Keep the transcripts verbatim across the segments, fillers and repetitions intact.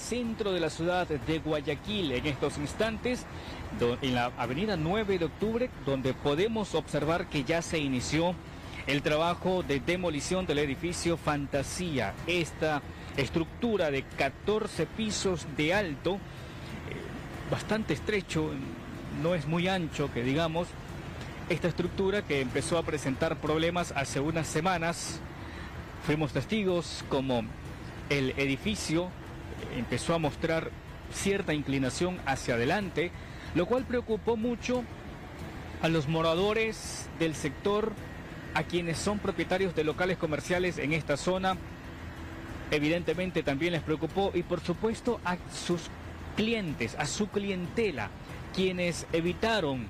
centro de la ciudad de Guayaquil en estos instantes, en la avenida nueve de octubre, donde podemos observar que ya se inició el trabajo de demolición del edificio Fantasía. Esta estructura de catorce pisos de alto, eh, bastante estrecho, no es muy ancho que digamos, esta estructura que empezó a presentar problemas hace unas semanas. Fuimos testigos como el edificio empezó a mostrar cierta inclinación hacia adelante, lo cual preocupó mucho a los moradores del sector, a quienes son propietarios de locales comerciales en esta zona. Evidentemente también les preocupó, y por supuesto a sus clientes, a su clientela, quienes evitaron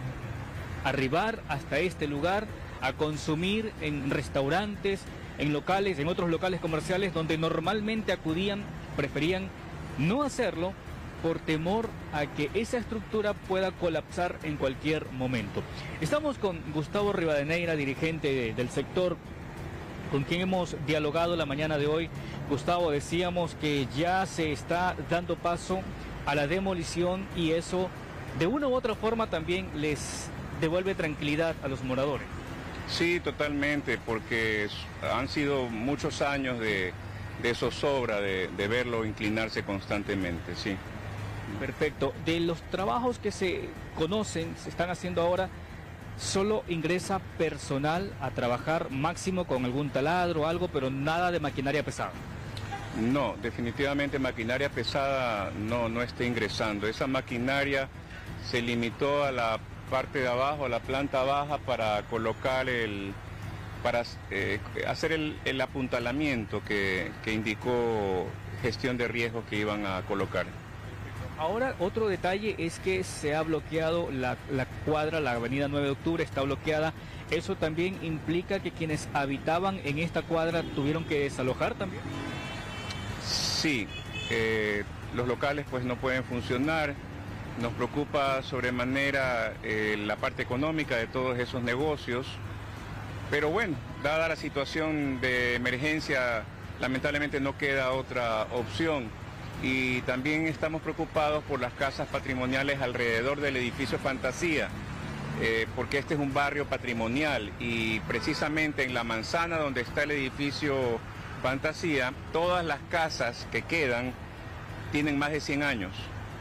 arribar hasta este lugar a consumir en restaurantes, en locales, en otros locales comerciales donde normalmente acudían, preferían no hacerlo por temor a que esa estructura pueda colapsar en cualquier momento. Estamos con Gustavo Rivadeneira, dirigente de, del sector, con quien hemos dialogado la mañana de hoy. Gustavo, decíamos que ya se está dando paso a la demolición y eso de una u otra forma también les devuelve tranquilidad a los moradores. Sí, totalmente, porque han sido muchos años de, de zozobra, de, de verlo inclinarse constantemente, sí. Perfecto. De los trabajos que se conocen, se están haciendo ahora, ¿solo ingresa personal a trabajar máximo con algún taladro o algo, pero nada de maquinaria pesada? No, definitivamente maquinaria pesada no, no está ingresando. Esa maquinaria se limitó a la parte de abajo, a la planta baja, para colocar el, para eh, hacer el, el apuntalamiento que, que indicó gestión de riesgos que iban a colocar. Ahora, otro detalle es que se ha bloqueado la, la cuadra, la avenida nueve de octubre está bloqueada. ¿Eso también implica que quienes habitaban en esta cuadra tuvieron que desalojar también? Sí, eh, los locales pues no pueden funcionar. Nos preocupa sobremanera eh, la parte económica de todos esos negocios, pero bueno, dada la situación de emergencia, lamentablemente no queda otra opción. Y también estamos preocupados por las casas patrimoniales alrededor del edificio Fantasía, eh, porque este es un barrio patrimonial y precisamente en la manzana donde está el edificio Fantasía, todas las casas que quedan tienen más de cien años.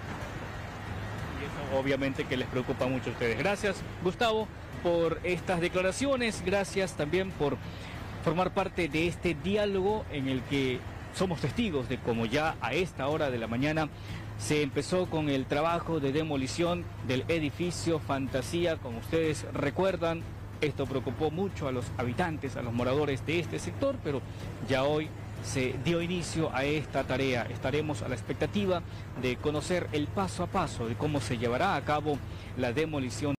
Obviamente que les preocupa mucho a ustedes. Gracias, Gustavo, por estas declaraciones. Gracias también por formar parte de este diálogo en el que somos testigos de cómo ya a esta hora de la mañana se empezó con el trabajo de demolición del edificio Fantasía. Como ustedes recuerdan, esto preocupó mucho a los habitantes, a los moradores de este sector, pero ya hoy se dio inicio a esta tarea. Estaremos a la expectativa de conocer el paso a paso de cómo se llevará a cabo la demolición